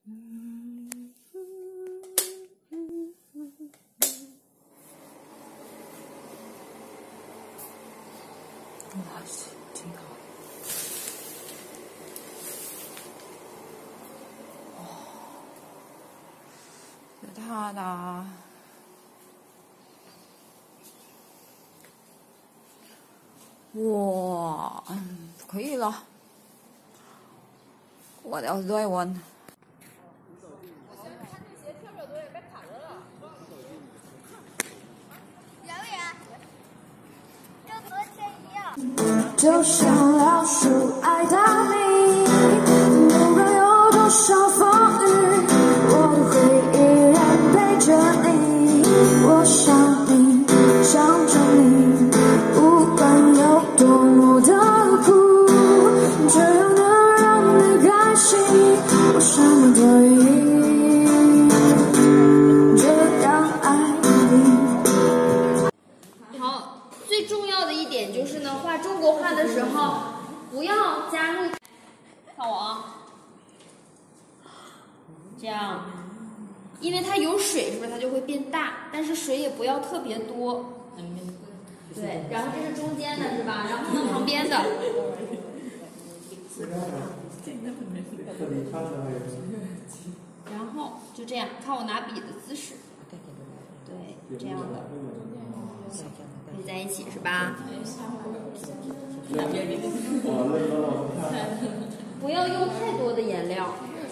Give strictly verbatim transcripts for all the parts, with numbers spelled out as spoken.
哇塞，挺好。哦，这大的。 哇，嗯，可以了。What else do I want？ 就像老鼠爱大米，不管有多少风雨，我会依然陪着你。我想你，想着你，不管有多么的苦，只要能让你开心，我什么都愿意。这样爱你。 好，最重要的一点就是呢，画中国画的时候，不要加入。看我啊，这样。 因为它有水，是不是它就会变大？但是水也不要特别多。对，然后这是中间的，是吧？然后呢，旁边的。然后就这样，看我拿笔的姿势。对，这样的，可以在一起，是吧？不要用太多的颜料。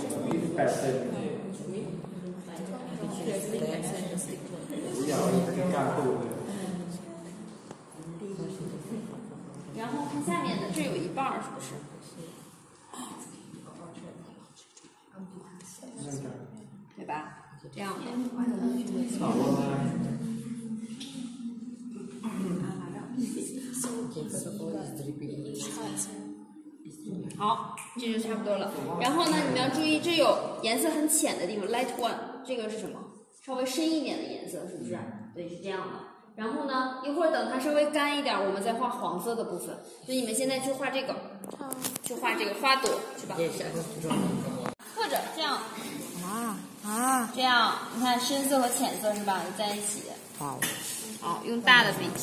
然后看下面的，这有一半儿，是不是？对吧？这样的。好，这就差不多了。然后呢，你们要注意，这有颜色很浅的地方 ，light one， 这个是什么？稍微深一点的颜色，是不是？对，是这样的。然后呢，一会儿等它稍微干一点，我们再画黄色的部分。所以你们现在去画这个，去画这个花朵，去吧。侧着这样。 啊啊！ 这样，你看深色和浅色是吧？在一起。 好。 好，用大的笔。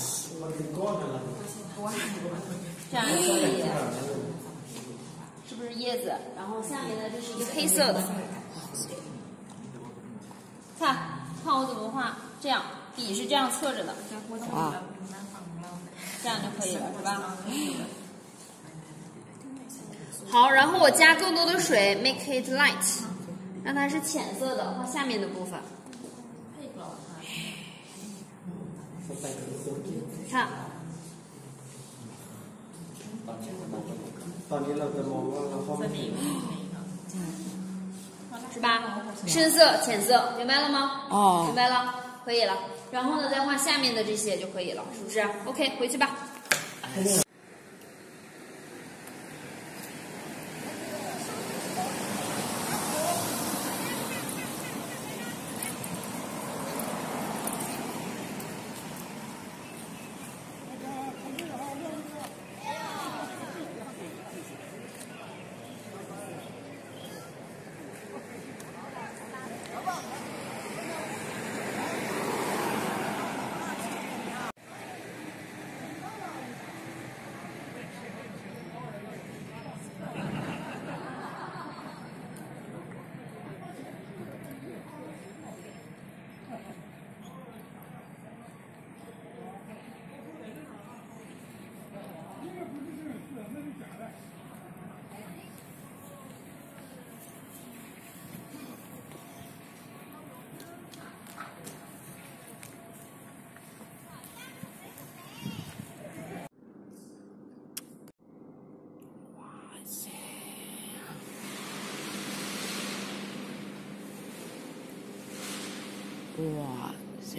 这样也可以。 是不是叶子？然后下面呢，这是一个黑色的。看，看我怎么画，这样笔是这样侧着的， 啊， 这样就可以了，是吧？好，然后我加更多的水 ，make it light， 让它是浅色的，画下面的部分。看。 是吧？深色、浅色，明白了吗？ 哦， 明白了，可以了。然后呢，再画下面的这些就可以了，是不是 ？OK， 回去吧。 哇塞！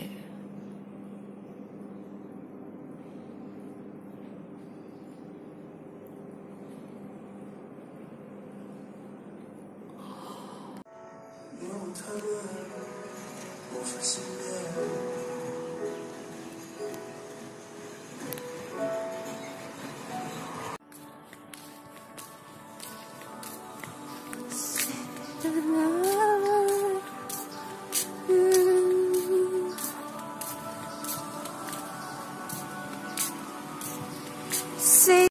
啦啦心。